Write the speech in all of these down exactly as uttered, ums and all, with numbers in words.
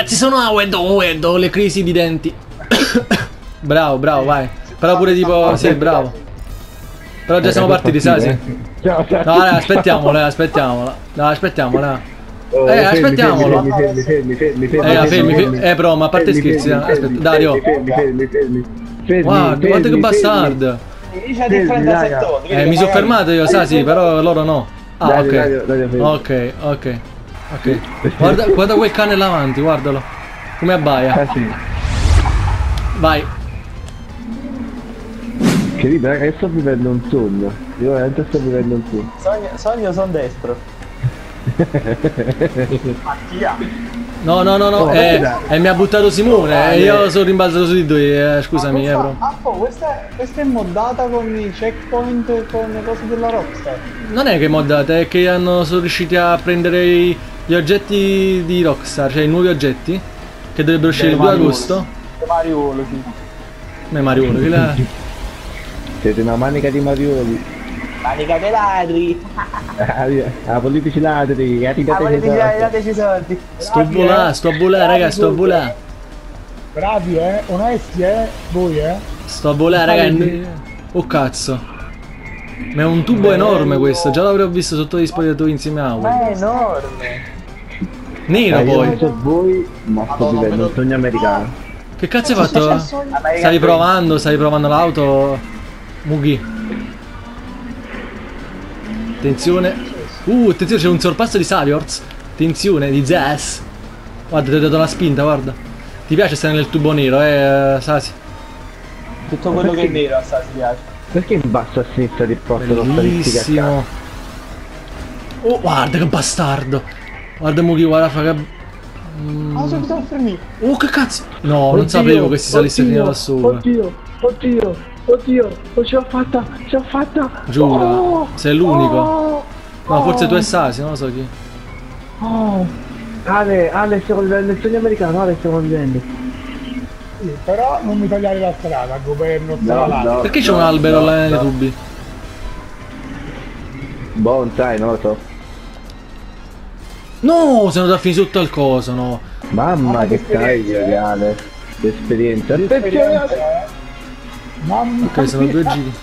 ragazzi, sono Awed, Awed, ho le crisi di denti. Bravo, bravo, vai. Però pure tipo, sì, bravo. Però già siamo partiti, sai, sì. No, dai, aspettiamola, aspettiamola. Dai, aspettiamola. Eh, aspettiamolo. Fermi, fermi, fermi, fermi. Eh, fermi, fermi. Eh, però, ma a parte scherzi, aspetta, Dario. Fermi, fermi, fermi. Guarda, guarda che bastardo. Eh, mi sono fermato io, sa, sì, però loro no. Ah, ok. Ok, ok. Ok. Guarda, guarda quel cane là avanti, guardalo. Come abbaia. Vai. Che ride, raga, io sto vivendo un sogno. Io veramente sto vivendo un sogno. Sogno, sogno son destro. Mattia. No, no, no, no, Oh, eh, eh, mi ha buttato Simone, eh, io sono rimbalzato su di lui, eh, scusami, ah, eh, questa, bro. ah, oh, questa, questa è moddata con i checkpoint e con le cose della Rockstar. Non è che moddate, è che hanno, sono riusciti a prendere i, gli oggetti di Rockstar, cioè i nuovi oggetti, che dovrebbero uscire il due agosto. Mariolo, sì. Ma Mariolo, che la... Siete una manica di marioli. Manica dei ladri. Ah, politici ladri, Ah, volete tirare dateci soldi. Sto a volà, sto a volà, raga, sto a volà. Bravi, eh, onesti, eh, voi, eh. Sto a volà, raga. Oh cazzo. Ma è un tubo enorme questo, già l'avrei visto sotto gli spogliatoi insieme a Aue. Ma è enorme. Nero Ah, io poi. non so voi, ma sto vivendo un sogno americano. Che cazzo hai fatto? Stavi provando, stavi provando l'auto? Mughi. Attenzione. Uh, attenzione, c'è un sorpasso di Saviors. Attenzione, di Zess. Guarda, ti ho dato una spinta, guarda. Ti piace stare nel tubo nero, eh, Sasi? Tutto quello che è nero a Sasi piace. Perché in basso a sinistra ti portano statistiche a Bellissimo. Oh, guarda che bastardo. Guarda Mughi, guarda, fa che... Mm. Ah, sono stato fermi. Oh, che cazzo. No, oddio, non sapevo che si salisse fino da sopra. Oddio, oddio, oddio, oh, ce l'ho fatta, ce l'ho fatta. Giura, oh, sei l'unico. Oh, No, forse oh, tu e Sasi, non lo so chi. Oh, Ale, Ale, stiamo vivendo il sogno americano, Ale, stiamo vivendo. Sì, però non mi tagliare la strada, governo No, no, no. Perché c'è un albero no, là nei no. tubi? Boh, sai, non lo so. No, sono andato a finire sotto al coso, no. Mamma che taglio, Ale. L'esperienza. L'esperienza, eh. Mamma Ok, sono due giri.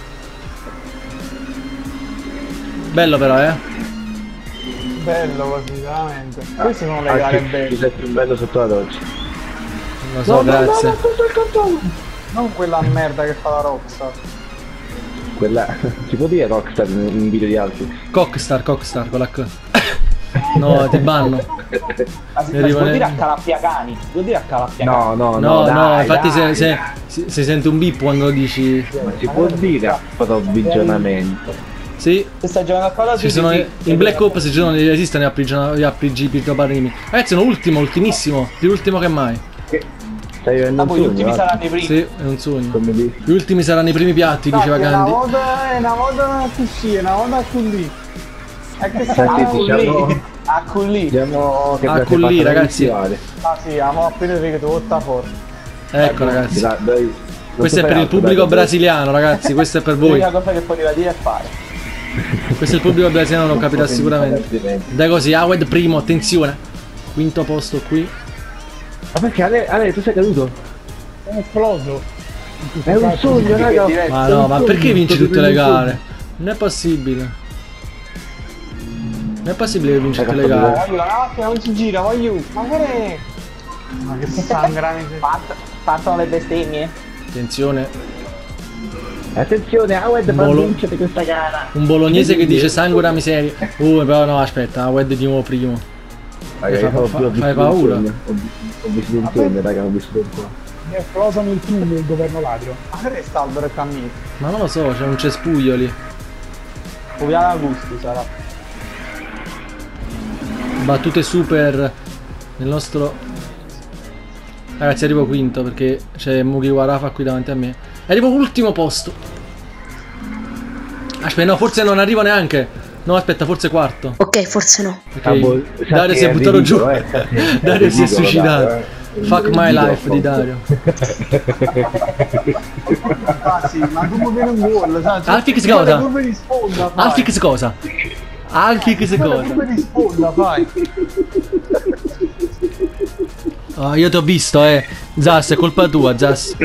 Bello però, eh. Bello così, veramente. Queste sono le gare belle. Ti sei più bello sotto la doccia. Non lo so, No, no, grazie. no, no, questo è il controllo. Non quella merda che fa la Rockstar. Quella... si può dire Rockstar in in video di altri? Cockstar, Cockstar, con la K. No, ti banno. Ah, si, Mi si arriva può ne- dire accalappiacani? Si può dire accalappiacani? No, no, no, No, no, dai, infatti dai, se, se, dai. si, si sente un beep quando lo dici. Ma si può dire approvvigionamento. Sì, Se stai giocando a Call of ci Duty, sono sì. in Black Ops ci sono, esistono gli A P G, gli A P G pirtoparimi. Ragazzi, sono ultimo, ultimissimo, più ultimo che mai. Stai vivendo Ah, un poi gli ultimi sogno, saranno i primi. Sì, è un sogno. come dici? Gli ultimi saranno i primi piatti, diceva Una Gandhi. volta è una volta così, una volta così. È che Senti, sarà diciamo- lì. A culì. Diciamo che Ah, abbiate con lì, fatto ragazzi. l'iniziale. Ah sì, abbiamo appena detto tutta forte. Ecco ragazzi, Dai, dai, non questo so è per fare il altro, pubblico dai, dai. brasiliano, ragazzi, questo è per voi. L'unica cosa che poteva dire è fare. Questo è il pubblico brasiliano, non capirà sicuramente. Altrimenti. Dai così, Awed primo, attenzione. Quinto posto qui. Ma perché Ale, Ale, tu sei caduto? è esploso. È un sogno, raga. Ma no, ma perché vinci tutte le gare? Non è possibile. Non è possibile che vinci tutte le gare. Voglio la macchina, non si gira, voglio. Ma che Ma che sangra mi partono le bestemmie. Attenzione. Attenzione, Awed Un fa bolo- vincere questa gara. Un bolognese che dice sangue una miseria. Uh, però no, aspetta, Awed di nuovo primo. Raga, Fa- io ho- fa- ho vissuto fai un paura. sogno. Ho vi- ho vissuto un sogno, raga, ho vissuto un sogno. Mi è esploso nel tunnel il governo ladro. Ma che resta albero e cammino? Ma non lo so, c'è un cespuglio lì. Uviale a gusti sarà. Battute super nel nostro... Ragazzi, arrivo quinto perché c'è Mugiwara qui davanti a me. Arrivo ultimo posto. Aspetta, no, forse non arrivo neanche. No, aspetta, forse quarto. Ok, forse no. Ok, Ah, boh, Dario sa si è che buttato giù. ridicolo, eh, sa che- Dario si è ridicolo, suicidato. Dario, eh. Fuck my Ridicolo, life di Dario. Ah sì, ma come viene un gol, sai? Alfix cosa? Come di sponda, fai. Alfix cosa? Alfix cosa? Come di sponda, fai. Oh, io ti ho visto, eh. Zas, è colpa tua, Zas.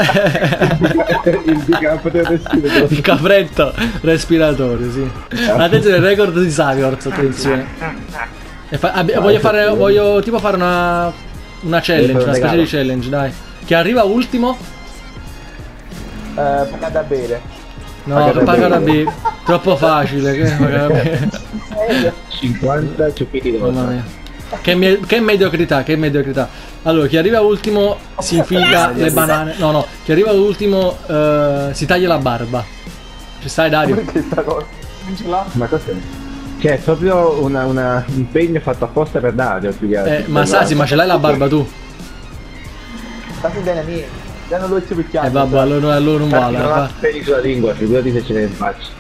Il respiratore. Il capretto respiratorio, sì. Attenzione, il record di Saviorz, attenzione. E fa, abbi, voglio fare, voglio tipo fare una, una challenge, una specie di challenge, dai. Chi arriva ultimo? Eh, paga da bere. No, paga da bere. Troppo facile, che paga da bere. cinquanta ciuppiti d'oro. Mamma mia. Che, me che mediocrità, che mediocrità. Allora, chi arriva ultimo si infila le banane. No, no, chi arriva ultimo uh, si taglia la barba. Ci stai, Dario? Perché sta cosa? Non ce l'ha? Ma cos'è? Cioè, è proprio una, una, un impegno fatto apposta per Dario. Eh, ma Sasi, ma ce l'hai la barba tu? Sasi bene mia. Danno due picchiati. Eh vabbè, allora, allora non vale. Non ha peli sulla lingua, figurati se ce l'hai in faccia.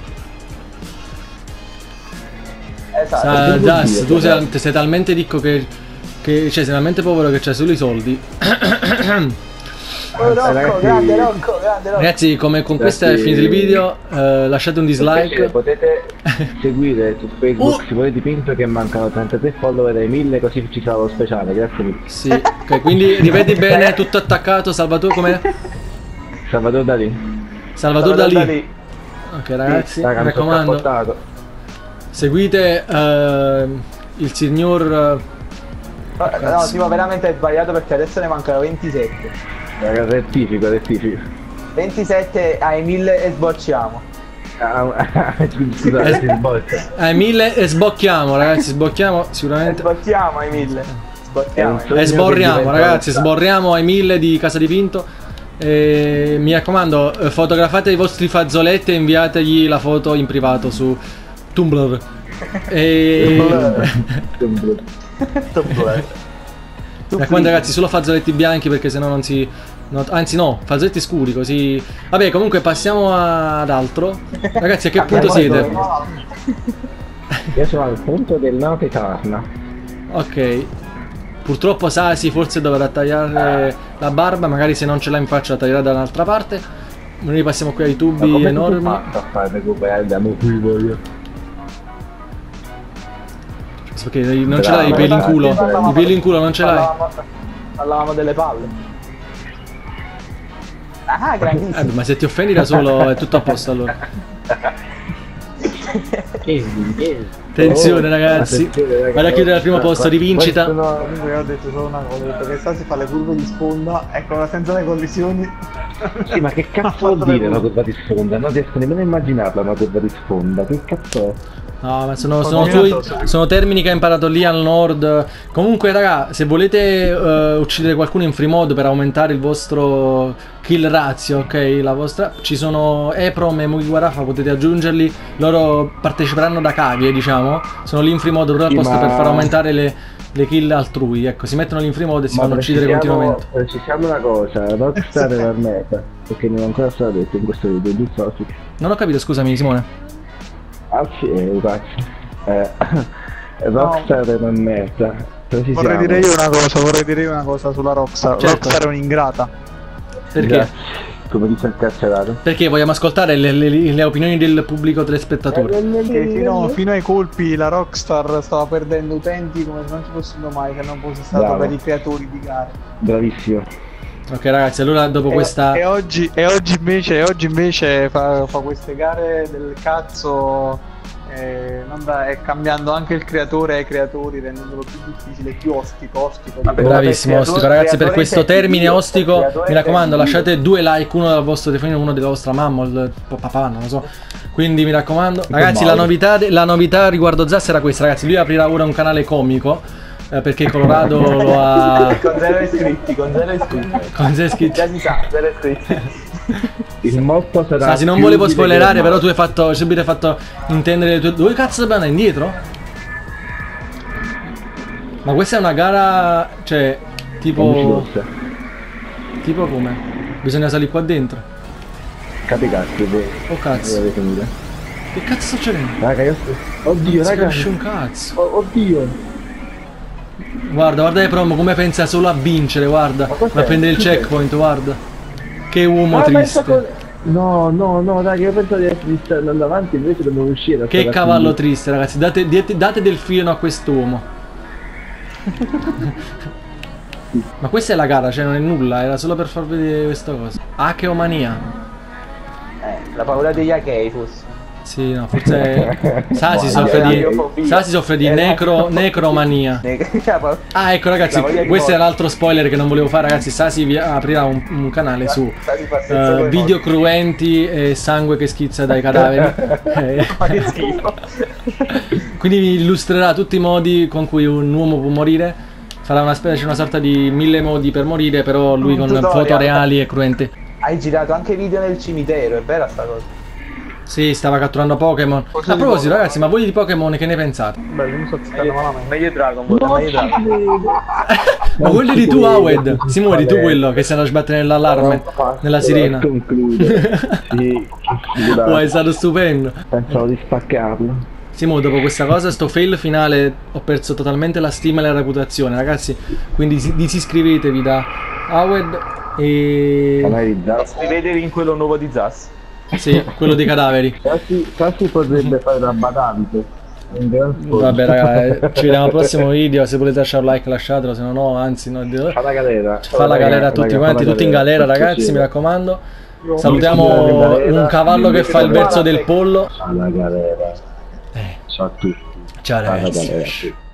Esatto. Das, tu sei, sei talmente ricco che, che cioè sei talmente povero che c'hai solo i soldi. Oh, Rocco, ragazzi, grande Rocco, grande Rocco. Ragazzi, come con questo è finito il video, eh, lasciate un dislike. Potete seguire su Facebook uh. Simone Dipinto che mancano trentatré follower ai mille, così ci sarà lo speciale, grazie mille. Sì, ok, quindi ripeti bene, tutto attaccato, Salvatore com'è? Salvatore Dalì. Salvatore Dalì. Dalì. Ok ragazzi, sì, raga, mi raccomando. Seguite uh, il signor... Uh, no, no, tipo veramente è sbagliato perché adesso ne mancano ventisette. Raga, rettifico, rettifico. ventisette ai mille e sbocciamo. Scusate, si sboccia. Ai mille e sbocchiamo, ragazzi, sbocchiamo sicuramente. E sbocchiamo ai mille. Sbocchiamo. E sborriamo, ragazzi, sborriamo ai mille di Casa Dipinto. E mi raccomando, fotografate i vostri fazzoletti e inviategli la foto in privato su Tumblr. E... Tumblr. Tumblr. Mi raccomando ragazzi, solo fazzoletti bianchi perché sennò non si... No, anzi no, fazzoletti scuri così... Vabbè, comunque passiamo ad altro. Ragazzi, a che punto siete? Io sono al punto del note eterna. Ok. Purtroppo Sasi forse dovrà tagliare la barba, magari se non ce l'ha in faccia la taglierà da un'altra parte. Noi passiamo qui ai tubi enormi. Ma come a fare recuperare andiamo qui voglio. Perché non ce l'hai i peli in culo? I peli in culo non ce l'hai? Parlavamo delle palle. Ah, grandissimo. Eh, ma se ti offendi da solo è tutto a posto allora. Attenzione ragazzi, vado a chiudere al primo posto di vincita. No, io ho detto solo una cosa, ho detto che sta si fa le curve di sponda, ecco, senza le collisioni. Sì, ma che cazzo vuol dire una curva di sponda? Non riesco nemmeno a immaginarla una curva di sponda, che cazzo è? No, ma sono, sono, tuoi, sono termini che hai imparato lì al nord. Comunque raga, se volete uh, uccidere qualcuno in free mode per aumentare il vostro kill ratio, ok, la vostra, ci sono Eprom e Mugiwarafa, potete aggiungerli. Loro parteciperanno da cavie, diciamo. Sono lì in free mode proprio apposta sì, per far aumentare le, le kill altrui. Ecco, si mettono lì in free mode e si ma fanno uccidere continuamente. Precisiamo una cosa, Rockstar è meta, perché non è ancora stato detto in questo video, giusto? Non ho capito, scusami Simone. Ah sì, ragazzi, eh, Rockstar no. È una merda. Vorrei dire io una cosa, vorrei dire io una cosa sulla Rockstar. Certo. Rockstar è un'ingrata. Perché? Grazie. Come dice il carcerato. Perché vogliamo ascoltare le, le, le opinioni del pubblico telespettatore. Perché fino, fino ai colpi la Rockstar stava perdendo utenti come se non ci fossero mai, se non fosse stato Bravo. Per i creatori di gare. Bravissimo. Ok ragazzi, allora dopo e, questa... E oggi, e oggi invece, e oggi invece fa, fa queste gare del cazzo, eh, non da, e cambiando anche il creatore ai creatori, rendendolo più difficile, più ostico, ostico. Vabbè, bravissimo creatore, ostico, ragazzi, per questo termine ostico, mi raccomando, lasciate due like, uno dal vostro telefonino, uno della vostra mamma, o del papà, non lo so. Quindi mi raccomando, ragazzi, la novità, la novità riguardo Zas era questa, ragazzi, lui aprirà ora un canale comico. Eh, perché Colorado lo ha... Con zero iscritti, con zero iscritti. Con zero iscritti. Già si sa, zero iscritti. Il motto sarà... Sasi, non volevo spoilerare, però tu hai fatto, subito hai fatto intendere le tue... Dove cazzo dobbiamo andare indietro? Ma questa è una gara, cioè, tipo... Tipo come? Bisogna salire qua dentro. Capicazzo, oh cazzo. Che cazzo sta succedendo? Raga, io... Oddio, raga. Non si un cazzo. Oh, oddio. Guarda, guarda Eprom come pensa solo a vincere, guarda. Va a prendere il checkpoint, guarda. Che uomo ah, triste. Con... No, no, no, dai, io penso di essere andando avanti, invece dobbiamo uscire. Che cavallo triste, ragazzi. Date, date, date del fieno a quest'uomo. Ma questa è la gara, cioè non è nulla, era solo per far vedere questa cosa. Acheomania. Eh, la paura degli achei forse. Sì, no, forse Sasi soffre di Sasi soffre di necro, necromania. Ah, ecco ragazzi, questo è l'altro spoiler che non volevo fare, ragazzi. Sasi vi aprirà un, un canale su uh, video cruenti e sangue che schizza dai cadaveri. Ma che schifo. Quindi vi illustrerà tutti i modi con cui un uomo può morire. Farà una specie, una sorta di mille modi per morire, però lui con foto reali e cruente. Hai girato anche video nel cimitero, è vera sta cosa? Sì, stava catturando Pokémon. A proposito, ragazzi, ma voi di Pokémon che ne pensate? Beh, non so se stanno malamente. Meglio Dragon Ball, meglio Dragon Ball. Ma quello di tu, Awed. Simone, di tu quello che si andò a sbattere nell'allarme, nella sirena. Sì, oh, è stato stupendo. pensavo di spaccarlo. Simone, dopo questa cosa, sto fail finale, ho perso totalmente la stima e la reputazione, ragazzi. Quindi disiscrivetevi da Awed e... Iscrivetevi in quello nuovo di Zas. Sì, quello dei cadaveri. Quasi potrebbe fare da badante. Vabbè raga, ci vediamo al prossimo video. Se volete lasciare un like lasciatelo, se no no, anzi no, fa la galera. Fa la galera a tutti quanti, tutti in galera ragazzi, mi raccomando. Salutiamo un cavallo che fa il verso del pollo. Fa la galera. Eh. Ciao a tutti. Ciao ragazzi.